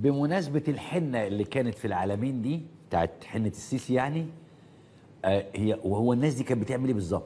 بمناسبة الحنة اللي كانت في العالمين دي بتاعت حنة السيسي يعني، وهو الناس دي كانت بتعمل ايه بالظبط؟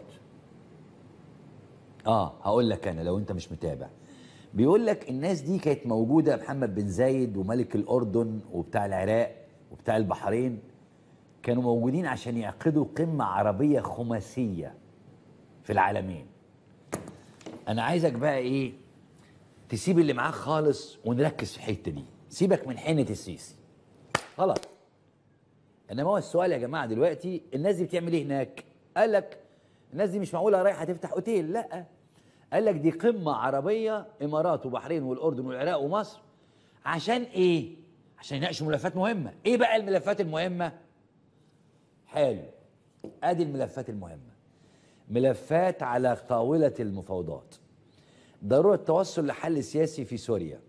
هقول لك انا لو انت مش متابع. بيقول لك الناس دي كانت موجودة، محمد بن زايد وملك الأردن وبتاع العراق وبتاع البحرين كانوا موجودين عشان يعقدوا قمة عربية خماسية في العالمين. أنا عايزك بقى إيه؟ تسيب اللي معاك خالص ونركز في الحتة دي، سيبك من حنة السيسي خلاص. إنما هو السؤال يا جماعة دلوقتي، الناس دي بتعمل إيه هناك؟ قال لك الناس دي مش معقولة رايحة تفتح أوتيل، لأ. قال لك دي قمة عربية، إمارات وبحرين والأردن والعراق ومصر. عشان إيه؟ عشان يناقشوا ملفات مهمة. إيه بقى الملفات المهمة؟ حلو، ادي الملفات المهمه. ملفات على طاوله المفاوضات: ضروره التوصل لحل سياسي في سوريا،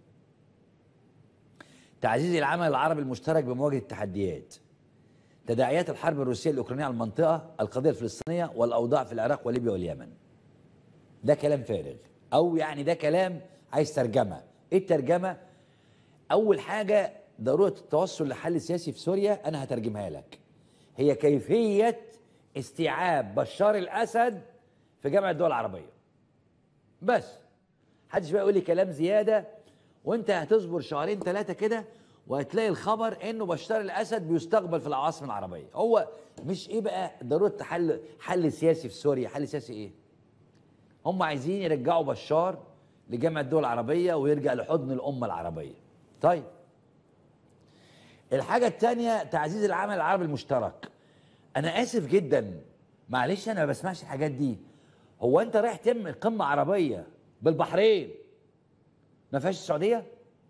تعزيز العمل العربي المشترك بمواجهه التحديات، تداعيات الحرب الروسيه الاوكرانيه على المنطقه، القضيه الفلسطينيه، والاوضاع في العراق وليبيا واليمن. ده كلام فارغ، او يعني ده كلام عايز ترجمه. ايه الترجمه؟ اول حاجه ضروره التوصل لحل سياسي في سوريا، انا هترجمها لك، هي كيفية استيعاب بشار الأسد في جامعة الدول العربية. بس محدش بقى يقول لي كلام زيادة، وانت هتصبر شهرين ثلاثة كده وهتلاقي الخبر انه بشار الأسد بيستقبل في العواصم العربية. هو مش ايه بقى ضرورة حل سياسي في سوريا؟ حل سياسي ايه؟ هم عايزين يرجعوا بشار لجامعة الدول العربية ويرجع لحضن الأمة العربية. طيب، الحاجة الثانية تعزيز العمل العربي المشترك. أنا آسف جدا، معلش أنا ما بسمعش الحاجات دي. هو أنت رايح تعمل قمة عربية بالبحرين ما فيهاش السعودية؟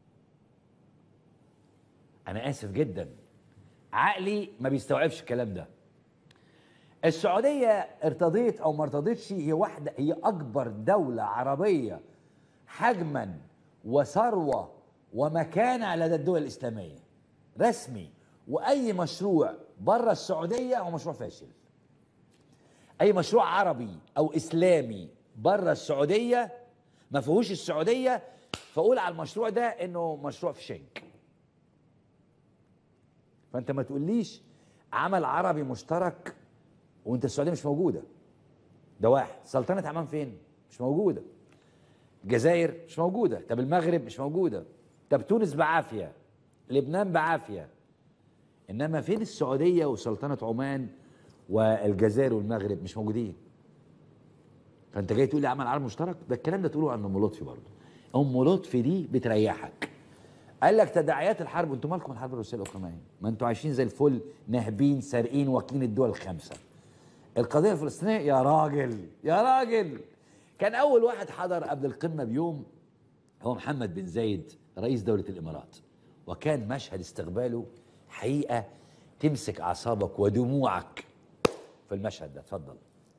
أنا آسف جدا، عقلي ما بيستوعبش الكلام ده. السعودية ارتضيت أو ما ارتضيتش، هي أكبر دولة عربية حجما وثروة ومكانة لدى الدول الإسلامية رسمي. واي مشروع بره السعوديه هو مشروع فاشل. اي مشروع عربي او اسلامي بره السعوديه ما فيهوش السعوديه، فاقول على المشروع ده انه مشروع في شنك. فانت ما تقوليش عمل عربي مشترك وانت السعوديه مش موجوده. ده واحد. سلطنه عمان فين؟ مش موجوده. الجزائر مش موجوده. طب المغرب مش موجوده. طب تونس بعافيه، لبنان بعافيه. انما فين السعوديه وسلطنه عمان والجزائر والمغرب؟ مش موجودين. فانت جاي تقول لي عمل عربي مشترك؟ ده الكلام ده تقوله عن ام لطفي برضه. ام لطفي دي بتريحك. قال لك تداعيات الحرب. انتوا مالكم الحرب الروسيه الاوكرانيه؟ ما انتوا عايشين زي الفل، ناهبين سارقين واكلين الدول الخمسه. القضيه الفلسطينيه يا راجل يا راجل. كان اول واحد حضر قبل القمه بيوم هو محمد بن زايد رئيس دوله الامارات، وكان مشهد استقباله حقيقه تمسك اعصابك ودموعك في المشهد ده. اتفضل.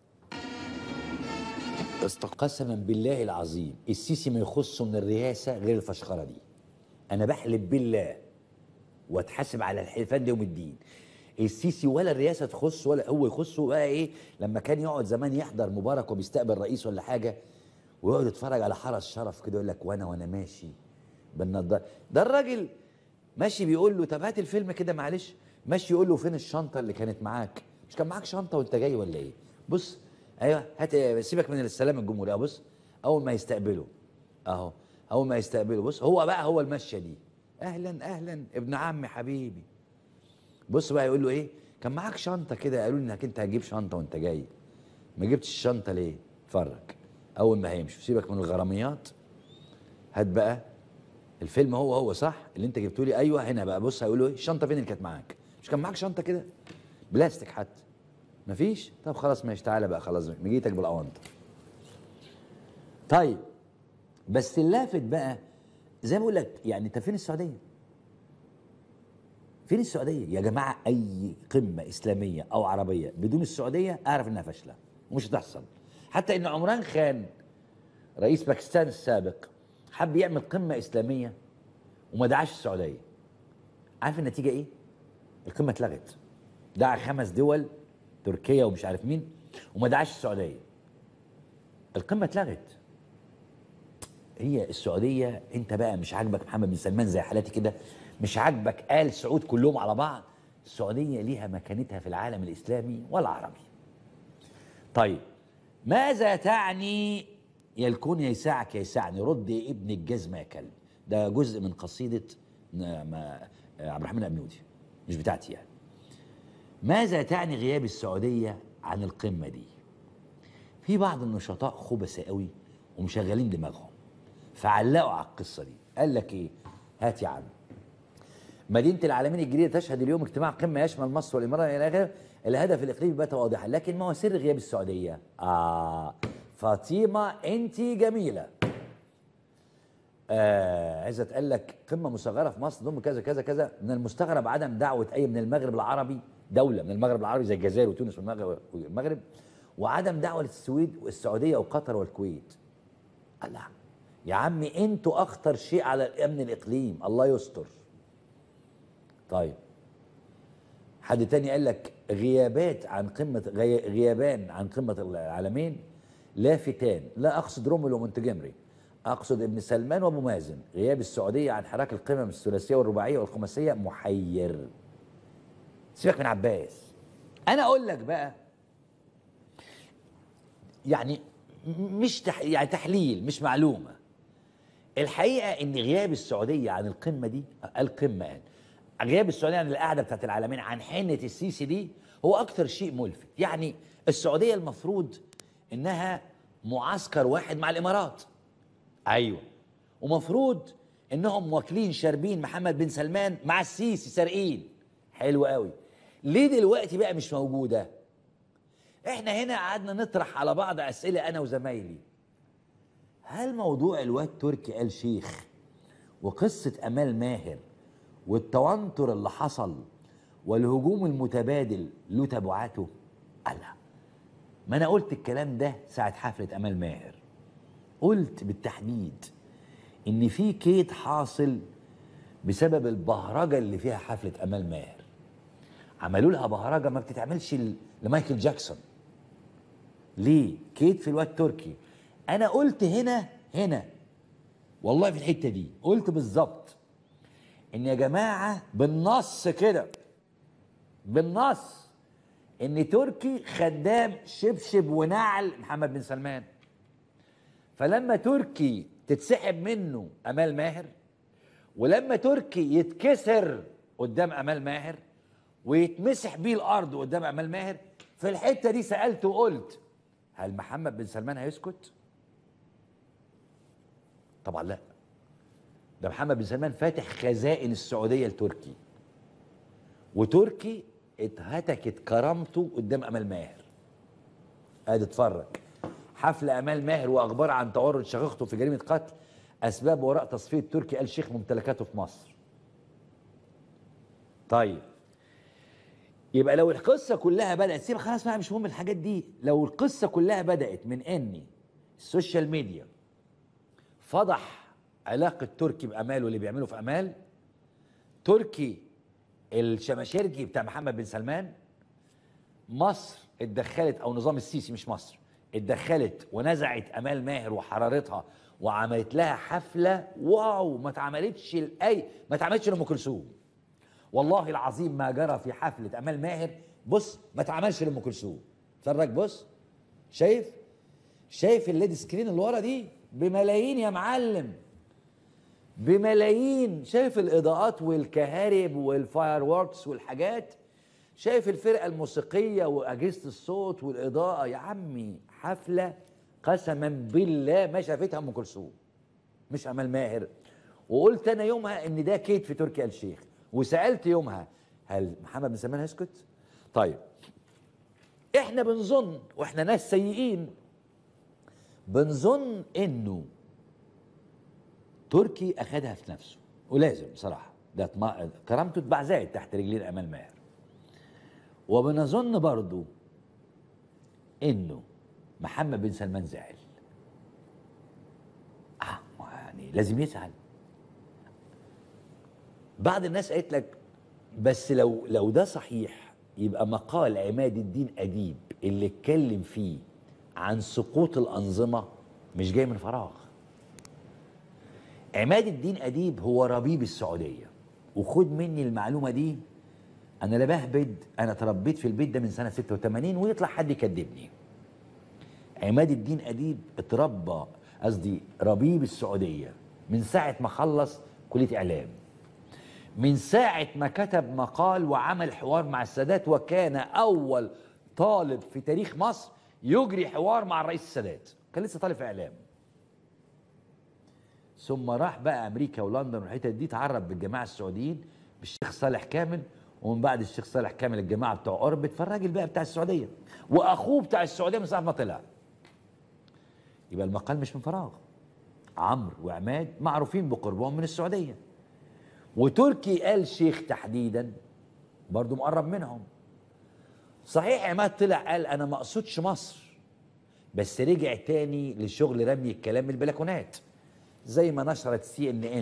قسما بالله العظيم السيسي ما يخصه من الرئاسه غير الفشخره دي. انا بحلف بالله واتحاسب على الحلفان ده يوم الدين. السيسي ولا الرئاسه تخص ولا هو يخصه. بقى ايه لما كان يقعد زمان يحضر مبارك وبيستقبل رئيس ولا حاجه ويقعد يتفرج على حرس شرف كده، يقول لك وانا ماشي بالنضاره. ده الراجل ماشي بيقول له طب هات الفيلم كده معلش، ماشي يقول له فين الشنطه اللي كانت معاك؟ مش كان معاك شنطه وانت جاي ولا ايه؟ بص ايوه هات، سيبك من السلام الجمهوري. بص اول ما يستقبله اهو، اول ما يستقبله بص هو بقى هو المشيه دي، اهلا اهلا ابن عمي حبيبي. بص بقى يقول له ايه؟ كان معاك شنطه كده، قالوا لي انك انت هتجيب شنطه وانت جاي، ما جبتش الشنطه ليه؟ اتفرج اول ما هيمشوا، سيبك من الغراميات، هات بقى الفيلم هو صح اللي انت جبته لي. ايوه هنا بقى بص هيقول له ايه؟ الشنطه فين اللي كانت معاك؟ مش كان معاك شنطه كده بلاستيك حتى؟ مفيش؟ طب خلاص ماشي تعالى بقى، خلاص مجيتك بالاونطه. طيب بس اللافت بقى زي ما بقول لك، يعني انت فين السعوديه؟ فين السعوديه يا جماعه؟ اي قمه اسلاميه او عربيه بدون السعوديه اعرف انها فاشله ومش هتحصل. حتى ان عمران خان رئيس باكستان السابق حب يعمل قمه اسلاميه وما دعاش السعوديه. عارف النتيجه ايه؟ القمه اتلغت. دعا 5 دول، تركيا ومش عارف مين، وما دعاش السعوديه. القمه اتلغت. هي السعوديه انت بقى مش عاجبك محمد بن سلمان زي حالاتي كده، مش عاجبك آل سعود كلهم على بعض. السعودية ليها مكانتها في العالم الإسلامي والعربي. طيب ماذا تعني يا الكون يسعك يسعني رد يا ابن الجزمة يا كلب؟ ده جزء من قصيدة عبد الرحمن الأبنودي، مش بتاعتي يعني. ماذا تعني غياب السعودية عن القمة دي؟ في بعض النشطاء خبثة قوي ومشغلين دماغهم، فعلقوا على القصة دي. قال لك ايه؟ هات يا عم. مدينة العالمين الجديدة تشهد اليوم اجتماع قمة يشمل مصر والإمارات إلى آخره. الهدف الإقليمي بات واضحا، لكن ما هو سر غياب السعودية؟ فاطمة أنت جميلة. عزت قال لك قمة مصغرة في مصر ضم كذا كذا كذا. من المستغرب عدم دعوة أي من المغرب العربي، دولة من المغرب العربي زي الجزائر وتونس والمغرب، وعدم دعوة للسويد والسعودية وقطر والكويت. الله يا عمي، انتوا أخطر شيء على الأمن الإقليم، الله يستر. طيب حد تاني قال لك غيابان عن قمة العالمين لافتان، لا أقصد رومل ومونتجمري، أقصد ابن سلمان وأبو مازن. غياب السعودية عن حراك القمم الثلاثية والرباعية والخماسية محير. سيبك من عباس. أنا أقول لك بقى يعني مش يعني تحليل مش معلومة. الحقيقة إن غياب السعودية عن القمة دي، القمة يعني غياب السعودية عن القعدة بتاعت العالمين، عن حنة السيسي دي، هو أكتر شيء ملفت. يعني السعودية المفروض إنها معسكر واحد مع الإمارات، أيوة، ومفروض إنهم واكلين شاربين محمد بن سلمان مع السيسي سارقين، حلو قوي. ليه دلوقتي بقى مش موجودة؟ إحنا هنا قعدنا نطرح على بعض أسئلة أنا وزمايلي. هل موضوع الواد تركي آل شيخ وقصة أمال ماهر والتوتر اللي حصل والهجوم المتبادل له تبعاته؟ ألا ما أنا قلت الكلام ده ساعة حفلة أمال ماهر، قلت بالتحديد إن في كيد حاصل بسبب البهرجة اللي فيها حفلة أمال ماهر. عملوا لها بهرجة ما بتتعملش لمايكل جاكسون. ليه؟ كيد في الواد تركي. أنا قلت هنا والله في الحتة دي قلت بالظبط إن يا جماعة بالنص كده، بالنص، إن تركي خدام شبشب ونعل محمد بن سلمان. فلما تركي تتسحب منه أمال ماهر، ولما تركي يتكسر قدام أمال ماهر ويتمسح بيه الأرض قدام أمال ماهر، في الحتة دي سألت وقلت هل محمد بن سلمان هيسكت؟ طبعا لا. ده محمد بن سلمان فاتح خزائن السعودية لتركي، وتركي اتهتكت كرامته قدام أمال ماهر. ادي اتفرج حفل أمال ماهر وأخبار عن تورط شقيقته في جريمة قتل، أسباب وراء تصفية تركي آل شيخ ممتلكاته في مصر. طيب يبقى لو القصة كلها بدأت، سيب خلاص بقى مش مهم الحاجات دي. لو القصة كلها بدأت من إن السوشيال ميديا فضح علاقة تركي بأمال واللي بيعمله في أمال، تركي الشماشرجي بتاع محمد بن سلمان، مصر اتدخلت، أو نظام السيسي مش مصر، اتدخلت ونزعت أمال ماهر وحرارتها وعملت لها حفلة واو ما اتعملتش لأم كلثوم. والله العظيم ما جرى في حفلة أمال ماهر، بص، ما اتعملش لأم كلثوم. اتفرج، بص، شايف الليد سكرين اللي ورا دي بملايين يا معلم، بملايين. شايف الإضاءات والكهارب والفاير ووركس والحاجات، شايف الفرقة الموسيقية وأجهزة الصوت والإضاءة. يا عمي حفلة قسما بالله ما شافتها أم كلثوم، مش أمال ماهر. وقلت أنا يومها إن ده كيد في تركي آل الشيخ، وسألت يومها هل محمد بن سلمان هيسكت؟ طيب احنا بنظن، واحنا ناس سيئين، بنظن انه تركي اخدها في نفسه، ولازم بصراحه ده كرامته اتبعزقت تحت رجلين امال ماهر. وبنظن برضو انه محمد بن سلمان زعل. يعني لازم يزعل. بعض الناس قالت لك بس لو ده صحيح يبقى مقال عماد الدين أديب اللي اتكلم فيه عن سقوط الأنظمة مش جاي من فراغ. عماد الدين أديب هو ربيب السعودية، وخد مني المعلومه دي، انا لا بهبد، انا اتربيت في البيت ده من سنه 86 ويطلع حد يكذبني. عماد الدين اديب اتربى، قصدي ربيب السعوديه، من ساعه ما خلص كليه اعلام، من ساعه ما كتب مقال وعمل حوار مع السادات، وكان اول طالب في تاريخ مصر يجري حوار مع الرئيس السادات، كان لسه طالب في اعلام. ثم راح بقى امريكا ولندن والحتت دي، اتعرف بالجماعه السعوديين بالشيخ صالح كامل، ومن بعد الشيخ صالح كامل الجماعه بتوع اوربت، فالراجل بقى بتاع السعوديه واخوه بتاع السعوديه من ساعه ما طلع. يبقى المقال مش من فراغ. عمرو وعماد معروفين بقربهم من السعوديه، وتركي آل شيخ تحديدا برضو مقرب منهم. صحيح عماد طلع قال انا ما اقصدش مصر، بس رجع تاني لشغل رمي الكلام من البلكونات، زي ما نشرت CNN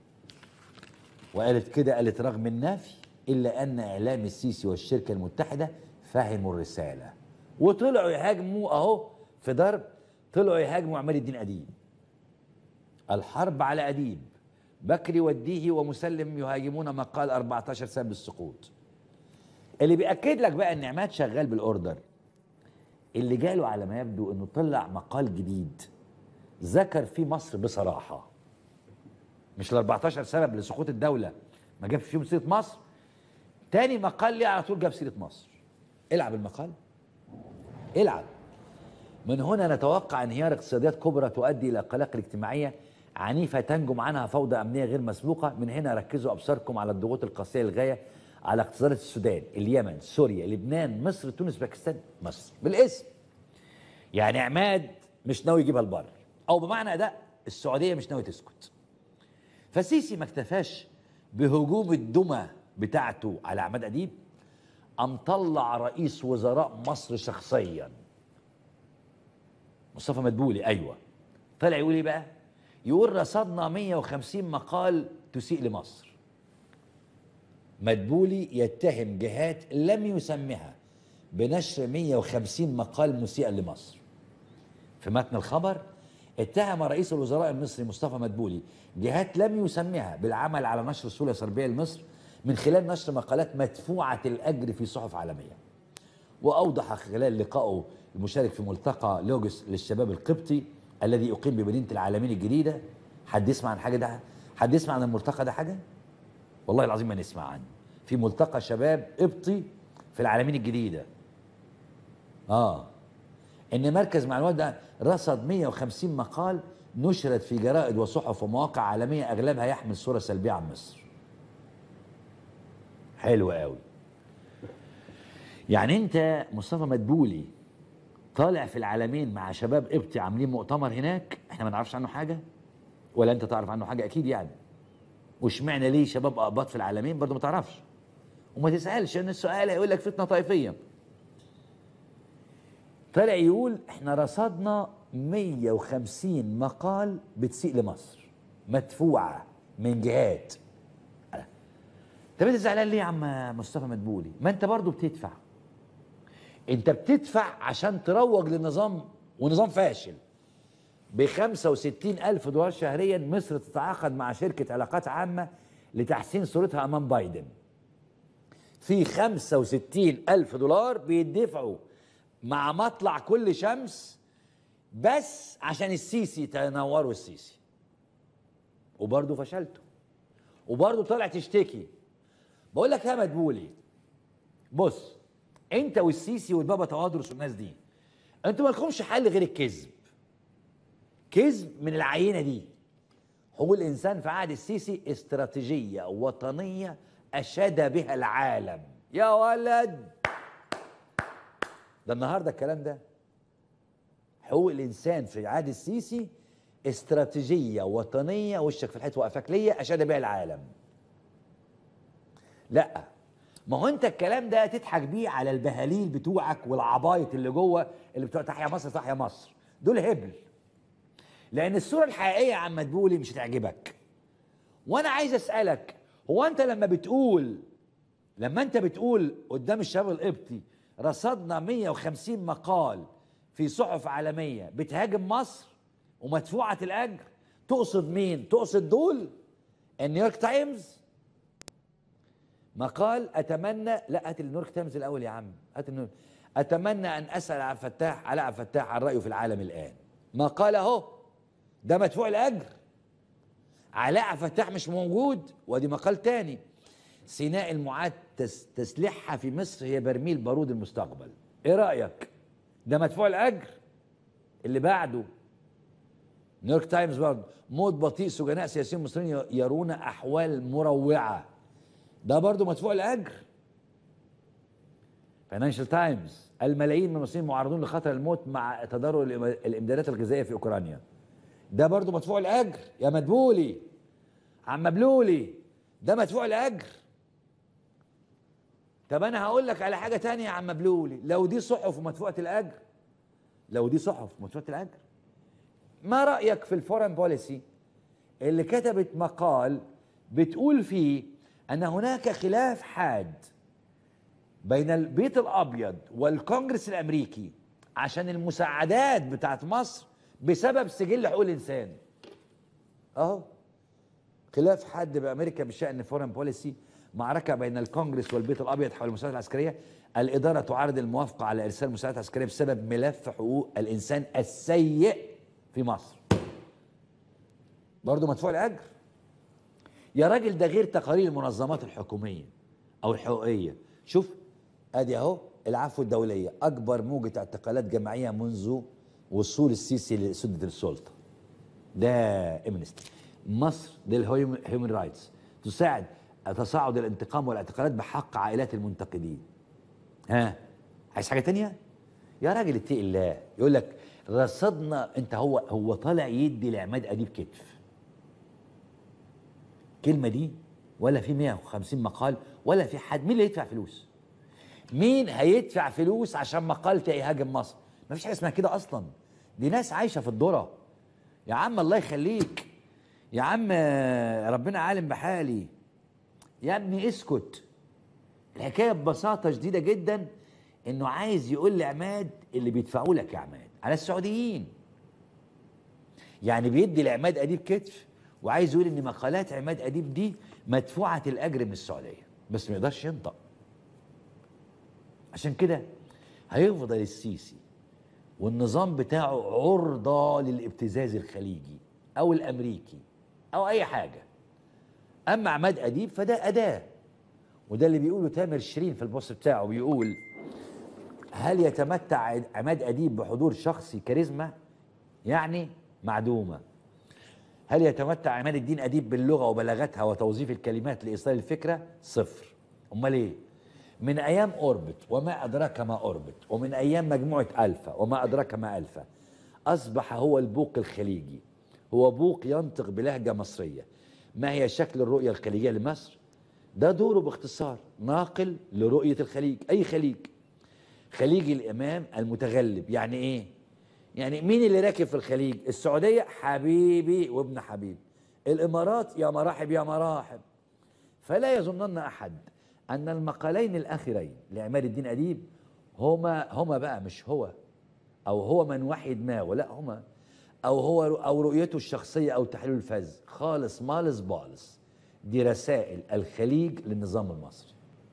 وقالت كده، قالت رغم النفي الا ان اعلام السيسي والشركه المتحده فهموا الرساله وطلعوا يهاجموا، اهو في ضرب طلعوا يهاجموا عماد الدين اديب. الحرب على اديب، بكري وديه ومسلم يهاجمون مقال 14 سبب السقوط. اللي بيأكد لك بقى ان عماد شغال بالاوردر، اللي جاله على ما يبدو انه طلع مقال جديد ذكر فيه مصر بصراحه، مش ال 14 سبب لسقوط الدوله ما جابش فيهم سيره مصر، تاني مقال ليه على طول جاب سيره مصر. العب المقال، العب. من هنا نتوقع انهيار اقتصاديات كبرى تؤدي الى قلاقل اجتماعيه عنيفه تنجم عنها فوضى امنيه غير مسبوقه. من هنا ركزوا ابصاركم على الضغوط القاسيه للغايه على اقتصادات السودان، اليمن، سوريا، لبنان، مصر، تونس، باكستان. مصر بالاسم. يعني عماد مش ناوي يجيبها لبر، او بمعنى ده السعوديه مش ناوي تسكت. فالسيسي ما اكتفاش بهجوم الدمى بتاعته على عماد اديب، قام طلع رئيس وزراء مصر شخصيا مصطفى مدبولي. ايوه، طلع يقول ايه بقى؟ يقول رصدنا 150 مقال تسيء لمصر. مدبولي يتهم جهات لم يسمها بنشر 150 مقال مسيئا لمصر. في متن الخبر اتهم رئيس الوزراء المصري مصطفى مدبولي جهات لم يسمها بالعمل على نشر صورة سلبية لمصر من خلال نشر مقالات مدفوعة الأجر في صحف عالمية. وأوضح خلال لقائه المشارك في ملتقى لوجوس للشباب القبطي الذي أقيم بمدينة العالمين الجديدة. حد يسمع عن حاجة ده؟ حد يسمع عن الملتقى ده حاجة؟ والله العظيم ما نسمع عنه. في ملتقى شباب قبطي في العالمين الجديدة. إن مركز معلومات ده رصد 150 مقال نشرت في جرائد وصحف ومواقع عالمية أغلبها يحمل صورة سلبية عن مصر. حلو قوي. يعني أنت مصطفى مدبولي طالع في العالمين مع شباب قبطي عاملين مؤتمر هناك، احنا ما نعرفش عنه حاجة ولا أنت تعرف عنه حاجة؟ أكيد يعني. واشمعنى ليه شباب أقباط في العالمين؟ برضه ما تعرفش وما تسألش، لأن السؤال هيقول لك فتنة طائفية. طلع يقول احنا رصدنا 150 مقال بتسيء لمصر مدفوعة من جهات. طب انت زعلان ليه يا عم مصطفى مدبولي؟ ما انت برضه بتدفع. انت بتدفع عشان تروج للنظام، ونظام فاشل. ب65,000 دولار شهريا مصر تتعاقد مع شركة علاقات عامة لتحسين صورتها أمام بايدن. في 65,000 دولار بيدفعوا مع مطلع كل شمس بس عشان السيسي تنوروا السيسي. وبرضه فشلتوا، وبرضه طلع تشتكي. بقول لك يا مدبولي، بص، انت والسيسي والبابا توادرس والناس دي انتوا ما لكمش حل غير الكذب. كذب من العينه دي. حقوق الانسان في عهد السيسي استراتيجيه وطنيه اشاد بها العالم. يا ولد ده النهارده الكلام ده. حقوق الانسان في عهد السيسي استراتيجيه وطنيه، وشك في الحيط وقفك ليا، اشاد بها العالم. لا، ما هو انت الكلام ده تضحك بيه على البهاليل بتوعك والعبايط اللي جوه اللي بتوع تحيا مصر تحيا مصر، دول هبل. لان الصوره الحقيقيه يا عم مدبولي مش هتعجبك. وانا عايز اسالك، هو انت لما انت بتقول قدام الشباب القبطي رصدنا 150 مقال في صحف عالميه بتهاجم مصر ومدفوعه الاجر، تقصد مين؟ تقصد دول؟ النيويورك تايمز مقال اتمنى، لا هات النيويورك تايمز الاول يا عم، هات النيويورك. اتمنى ان اسال علاء عبد الفتاح عن رايه في العالم الان. مقال اهو، ده مدفوع الاجر. علاء عبد الفتاح مش موجود، وادي مقال تاني. سيناء المعاد تسليحها في مصر هي برميل بارود المستقبل. ايه رايك؟ ده مدفوع الاجر. اللي بعده نيويورك تايمز برضه، موت بطيء سجناء سياسيين مصريين يرون احوال مروعه. ده برضه مدفوع الاجر. فاينانشال تايمز، الملايين من المصريين معرضون لخطر الموت مع تضرر الامدادات الغذائيه في اوكرانيا. ده برضه مدفوع الاجر يا مدبولي، عم مبلولي، ده مدفوع الاجر. طب انا هقول لك على حاجه تانية يا عم مبلولي، لو دي صحف ومدفوعه الاجر، لو دي صحف ومدفوعه الاجر، ما رايك في الفورن بوليسي اللي كتبت مقال بتقول فيه ان هناك خلاف حاد بين البيت الابيض والكونجرس الامريكي عشان المساعدات بتاعت مصر بسبب سجل حقوق الانسان. اهو خلاف حاد بامريكا بشان فورن بوليسي، معركه بين الكونجرس والبيت الابيض حول المساعدات العسكريه. الاداره تعارض الموافقه على ارسال مساعدات عسكريه بسبب ملف حقوق الانسان السيء في مصر. برضه مدفوع الاجر يا راجل، ده غير تقارير المنظمات الحكوميه او الحقوقيه. شوف ادي اهو، العفو الدوليه، اكبر موجه اعتقالات جماعيه منذ وصول السيسي لسده السلطه. ده امنستي. مصر للهيومن رايتس تساعد تصاعد الانتقام والاعتقالات بحق عائلات المنتقدين. ها عايز حاجه تانية يا راجل؟ اتقي الله. يقول لك رصدنا، انت هو طالع يدي لعماد اديب كتف. الكلمه دي ولا في 150 مقال ولا في حد. مين اللي يدفع فلوس؟ مين هيدفع فلوس عشان مقال يهاجم مصر؟ ما فيش حاجه اسمها كده اصلا. دي ناس عايشه في الذره يا عم. الله يخليك يا عم، ربنا عالم بحالي يا ابني، اسكت. الحكايه ببساطه شديده جدا انه عايز يقول لعماد اللي بيدفعوا لك يا عماد على السعوديين. يعني بيدي لعماد اديب كتف وعايز يقول ان مقالات عماد اديب دي مدفوعه الاجر من السعوديه، بس ما يقدرش ينطق. عشان كده هيفضل السيسي والنظام بتاعه عرضه للابتزاز الخليجي او الامريكي او اي حاجه. اما عماد اديب فده اداه، وده اللي بيقوله تامر شيرين في البوست بتاعه. بيقول: هل يتمتع عماد اديب بحضور شخصي كاريزما؟ يعني معدومه. هل يتمتع عماد الدين اديب باللغه وبلاغتها وتوظيف الكلمات لايصال الفكره؟ صفر. امال ايه؟ من ايام اوربت وما ادراك ما اوربت، ومن ايام مجموعه الفا وما ادراك ما الفا، اصبح هو البوق الخليجي. هو بوق ينطق بلهجه مصريه. ما هي شكل الرؤيه الخليجيه لمصر؟ ده دوره باختصار ناقل لرؤيه الخليج. اي خليج؟ خليج الامام المتغلب. يعني ايه؟ يعني مين اللي راكب في الخليج؟ السعوديه حبيبي وابن حبيب، الامارات يا مراحب يا مراحب. فلا يظنن احد ان المقالين الاخرين لعماد الدين اديب هما بقى مش هو، او هو من وحي دماغه، لا هما او رؤيته الشخصيه او تحليله الفذ خالص مالص بالص. دي رسائل الخليج للنظام المصري.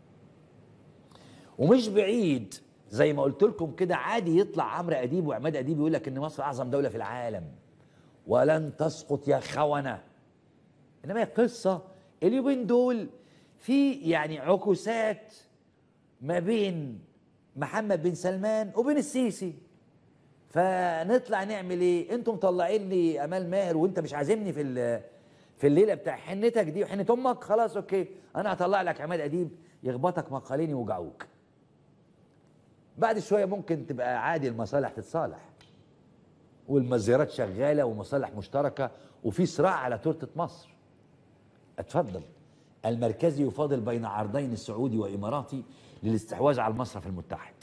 ومش بعيد زي ما قلت لكم كده، عادي يطلع عمرو اديب وعماد اديب يقول لك ان مصر اعظم دوله في العالم ولن تسقط يا خونه. انما هي قصه اليومين دول في يعني عكوسات ما بين محمد بن سلمان وبين السيسي. فنطلع نعمل ايه؟ انتم مطلعين لي امال ماهر وانت مش عازمني في الليله بتاع حنتك دي وحنه امك. خلاص اوكي، انا هطلع لك عماد اديب يخبطك مقالين يوجعوك. بعد شويه ممكن تبقى عادي، المصالح تتصالح والمزيرات شغاله ومصالح مشتركه وفي صراع على تورته مصر. اتفضل. المركزي يفاضل بين عرضين سعودي واماراتي للاستحواذ على المصرف المتحد.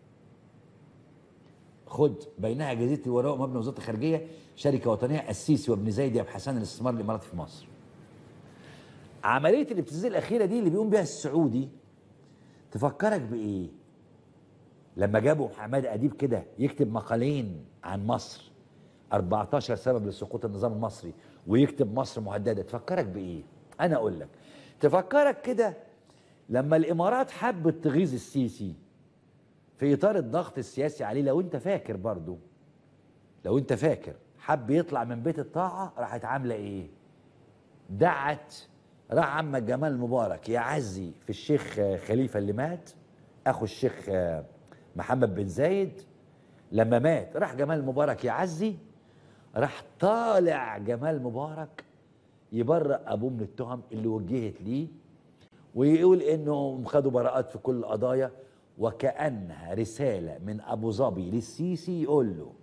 خد بينها جزيره الوراء ومبنى وزاره الخارجيه، شركه وطنيه، السيسي وابن زايد ابو حسان الاستثمار الاماراتي في مصر. عمليه الابتزاز الاخيره دي اللي بيقوم بها السعودي تفكرك بايه؟ لما جابوا حماد اديب كده يكتب مقالين عن مصر 14 سبب لسقوط النظام المصري ويكتب مصر مهدده، تفكرك بايه؟ انا اقول لك، تفكرك كده لما الامارات حبت تغيظ السيسي في اطار الضغط السياسي عليه، لو انت فاكر برضو، لو انت فاكر، حب يطلع من بيت الطاعه، راحت عامله ايه؟ دعت، راح عمك جمال مبارك يعزي في الشيخ خليفه اللي مات، اخو الشيخ محمد بن زايد. لما مات راح جمال مبارك يعزي، راح طالع جمال مبارك يبرأ ابوه من التهم اللي وجهت ليه، ويقول انهم خدوا براءات في كل القضايا، وكأنها رسالة من ابو ظبي للسيسي يقول له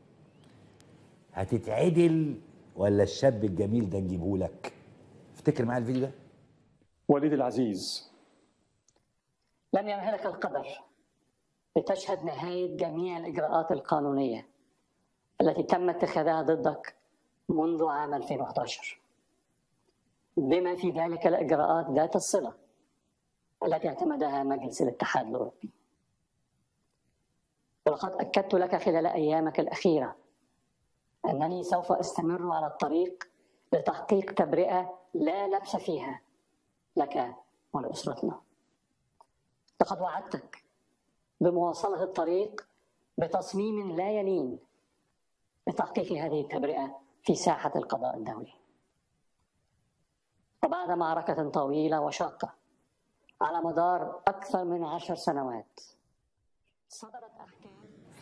هتتعدل ولا الشاب الجميل ده نجيبه لك. افتكر معايا الفيديو ده. وليدي العزيز، لم يمهلك القدر لتشهد نهاية جميع الإجراءات القانونية التي تم اتخاذها ضدك منذ عام 2011، بما في ذلك الإجراءات ذات الصلة التي اعتمدها مجلس الاتحاد الأوروبي. ولقد أكدت لك خلال أيامك الأخيرة أنني سوف أستمر على الطريق لتحقيق تبرئة لا لبس فيها لك ولأسرتنا. لقد وعدتك بمواصلة الطريق بتصميم لا يلين لتحقيق هذه التبرئة في ساحة القضاء الدولي. وبعد معركة طويلة وشاقة على مدار أكثر من 10 سنوات، صدرت أحكام.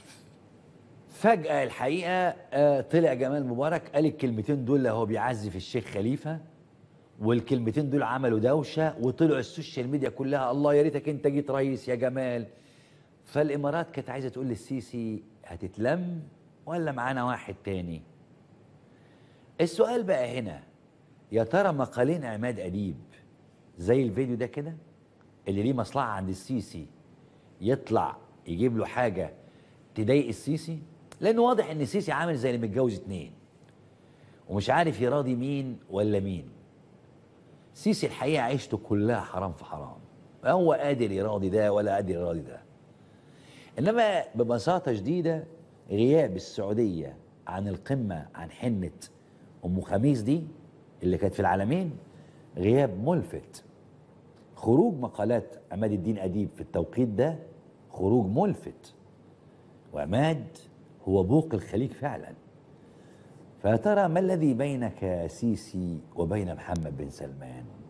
فجأة الحقيقة طلع جمال مبارك قال الكلمتين دول هو بيعزي في الشيخ خليفة، والكلمتين دول عملوا دوشة، وطلعوا السوشيال ميديا كلها الله يا ريتك انت جيت رئيس يا جمال. فالإمارات كانت عايزة تقول للسيسي هتتلم ولا معانا واحد تاني؟ السؤال بقى هنا، يا ترى مقالين عماد أديب زي الفيديو ده كده اللي ليه مصلحة عند السيسي يطلع يجيب له حاجة تضايق السيسي؟ لأنه واضح إن السيسي عامل زي اللي متجوز 2 ومش عارف يراضي مين ولا مين. السيسي الحقيقة عيشته كلها حرام في حرام، هو قادر يراضي ده ولا قادر يراضي ده. إنما ببساطة شديدة غياب السعودية عن القمة، عن حنة أم خميس دي اللي كانت في العالمين، غياب ملفت. خروج مقالات عماد الدين أديب في التوقيت ده خروج ملفت، وعماد هو بوق الخليج فعلا. فيا ترى ما الذي بينك يا سيسي وبين محمد بن سلمان؟